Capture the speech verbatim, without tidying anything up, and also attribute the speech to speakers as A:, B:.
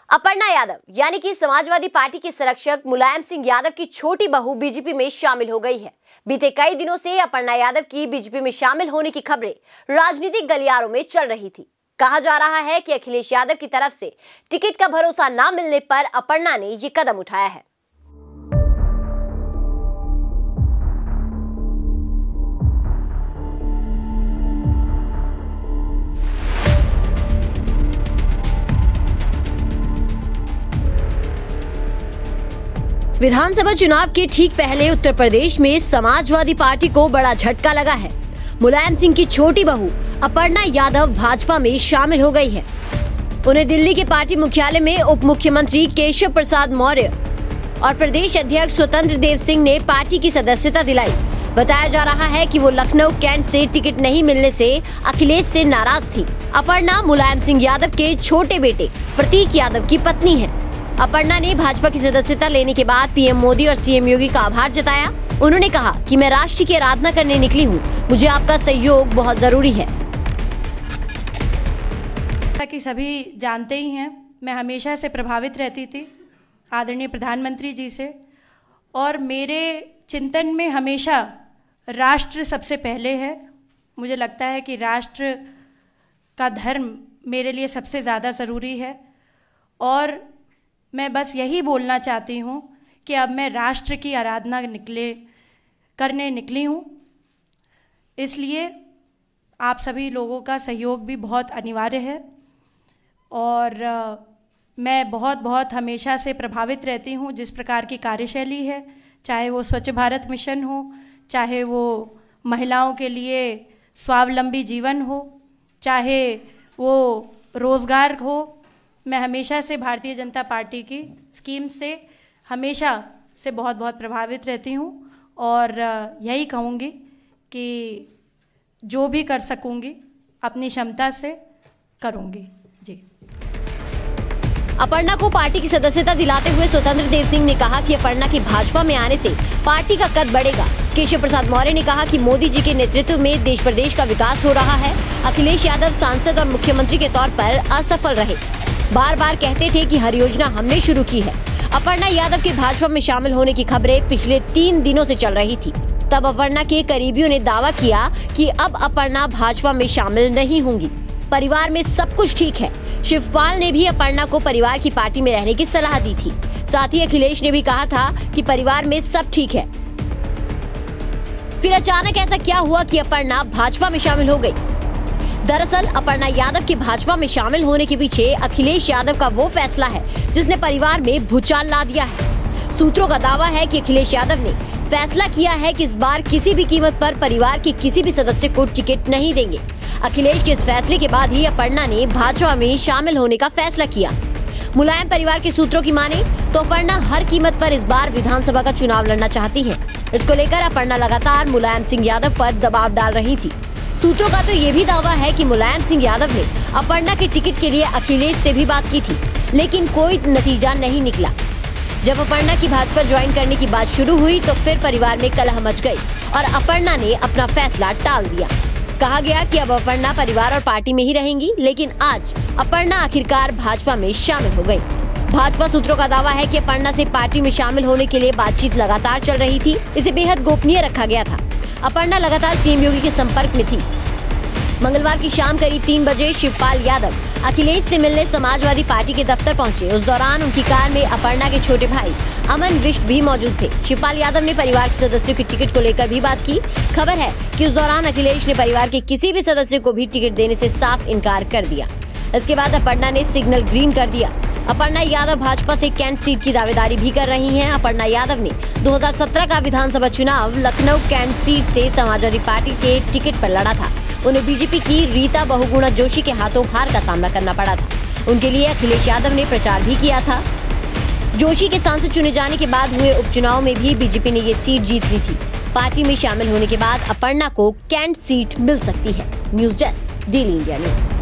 A: अपर्णा यादव यानी कि समाजवादी पार्टी के संरक्षक मुलायम सिंह यादव की छोटी बहू बीजेपी में शामिल हो गई है। बीते कई दिनों से अपर्णा यादव की बीजेपी में शामिल होने की खबरें राजनीतिक गलियारों में चल रही थी। कहा जा रहा है कि अखिलेश यादव की तरफ से टिकट का भरोसा न मिलने पर अपर्णा ने ये कदम उठाया है।
B: विधानसभा चुनाव के ठीक पहले उत्तर प्रदेश में समाजवादी पार्टी को बड़ा झटका लगा है। मुलायम सिंह की छोटी बहू अपर्णा यादव भाजपा में शामिल हो गई है। उन्हें दिल्ली के पार्टी मुख्यालय में उप मुख्यमंत्री केशव प्रसाद मौर्य और प्रदेश अध्यक्ष स्वतंत्र देव सिंह ने पार्टी की सदस्यता दिलाई। बताया जा रहा है कि वो लखनऊ कैंट से टिकट नहीं मिलने से अखिलेश से नाराज थी। अपर्णा मुलायम सिंह यादव के छोटे बेटे प्रतीक यादव की पत्नी है। अपर्णा ने भाजपा की सदस्यता लेने के बाद पीएम मोदी और सीएम योगी का आभार जताया। उन्होंने कहा कि मैं राष्ट्र की आराधना करने निकली हूँ, मुझे आपका सहयोग बहुत जरूरी है।
C: कि सभी जानते ही हैं, मैं हमेशा से प्रभावित रहती थी आदरणीय प्रधानमंत्री जी से, और मेरे चिंतन में हमेशा राष्ट्र सबसे पहले है। मुझे लगता है कि राष्ट्र का धर्म मेरे लिए सबसे ज़्यादा ज़रूरी है, और मैं बस यही बोलना चाहती हूँ कि अब मैं राष्ट्र की आराधना निकले करने निकली हूँ। इसलिए आप सभी लोगों का सहयोग भी बहुत अनिवार्य है, और आ, मैं बहुत बहुत हमेशा से प्रभावित रहती हूँ जिस प्रकार की कार्यशैली है, चाहे वो स्वच्छ भारत मिशन हो, चाहे वो महिलाओं के लिए स्वावलंबी जीवन हो, चाहे वो रोज़गार हो। मैं हमेशा से भारतीय जनता पार्टी की स्कीम से हमेशा से बहुत बहुत प्रभावित रहती हूँ, और यही कहूँगी कि जो भी कर सकूँगी अपनी क्षमता से करूँगी। जी।
B: अपर्णा को पार्टी की सदस्यता दिलाते हुए स्वतंत्र देव सिंह ने कहा कि अपर्णा के भाजपा में आने से पार्टी का कद बढ़ेगा। केशव प्रसाद मौर्य ने कहा कि मोदी जी के नेतृत्व में देश प्रदेश का विकास हो रहा है। अखिलेश यादव सांसद और मुख्यमंत्री के तौर पर असफल रहे, बार बार कहते थे कि हर योजना हमने शुरू की है। अपर्णा यादव के भाजपा में शामिल होने की खबरें पिछले तीन दिनों से चल रही थी। तब अपर्णा के करीबियों ने दावा किया कि अब अपर्णा भाजपा में शामिल नहीं होंगी, परिवार में सब कुछ ठीक है। शिवपाल ने भी अपर्णा को परिवार की पार्टी में रहने की सलाह दी थी। साथ ही अखिलेश ने भी कहा था कि परिवार में सब ठीक है। फिर अचानक ऐसा क्या हुआ कि अपर्णा भाजपा में शामिल हो गई? दरअसल अपर्णा यादव के भाजपा में शामिल होने के पीछे अखिलेश यादव का वो फैसला है जिसने परिवार में भूचाल ला दिया है। सूत्रों का दावा है कि अखिलेश यादव ने फैसला किया है कि इस बार किसी भी कीमत पर परिवार के किसी भी सदस्य को टिकट नहीं देंगे। अखिलेश के इस फैसले के बाद ही अपर्णा ने भाजपा में शामिल होने का फैसला किया। मुलायम परिवार के सूत्रों की माने तो अपर्णा हर कीमत पर इस बार विधानसभा का चुनाव लड़ना चाहती है। इसको लेकर अपर्णा लगातार मुलायम सिंह यादव पर दबाव डाल रही थी। सूत्रों का तो ये भी दावा है कि मुलायम सिंह यादव ने अपर्णा के टिकट के लिए अखिलेश से भी बात की थी, लेकिन कोई नतीजा नहीं निकला। जब अपर्णा की भाजपा ज्वाइन करने की बात शुरू हुई तो फिर परिवार में कलह मच गई और अपर्णा ने अपना फैसला टाल दिया। कहा गया कि अब अपर्णा परिवार और पार्टी में ही रहेंगी, लेकिन आज अपर्णा आखिरकार भाजपा में शामिल हो गई। भाजपा सूत्रों का दावा है कि अपर्णा से पार्टी में शामिल होने के लिए बातचीत लगातार चल रही थी। इसे बेहद गोपनीय रखा गया था। अपर्णा लगातार सीएम योगी के संपर्क में थी। मंगलवार की शाम करीब तीन बजे शिवपाल यादव अखिलेश से मिलने समाजवादी पार्टी के दफ्तर पहुंचे। उस दौरान उनकी कार में अपर्णा के छोटे भाई अमन विष्ट भी मौजूद थे। शिवपाल यादव ने परिवार के सदस्यों के टिकट को लेकर भी बात की। खबर है कि उस दौरान अखिलेश ने परिवार के किसी भी सदस्य को भी टिकट देने से साफ इनकार कर दिया। इसके बाद अपर्णा ने सिग्नल ग्रीन कर दिया। अपर्णा यादव भाजपा से कैंट सीट की दावेदारी भी कर रही हैं। अपर्णा यादव ने दो हज़ार सत्रह का विधानसभा चुनाव लखनऊ कैंट सीट से समाजवादी पार्टी के टिकट पर लड़ा था। उन्हें बीजेपी की रीता बहुगुणा जोशी के हाथों हार का सामना करना पड़ा था। उनके लिए अखिलेश यादव ने प्रचार भी किया था। जोशी के सांसद चुने जाने के बाद हुए उपचुनाव में भी बीजेपी ने ये सीट जीत ली थी। पार्टी में शामिल होने के बाद अपर्णा को कैंट सीट मिल सकती है। News desk, daily India news.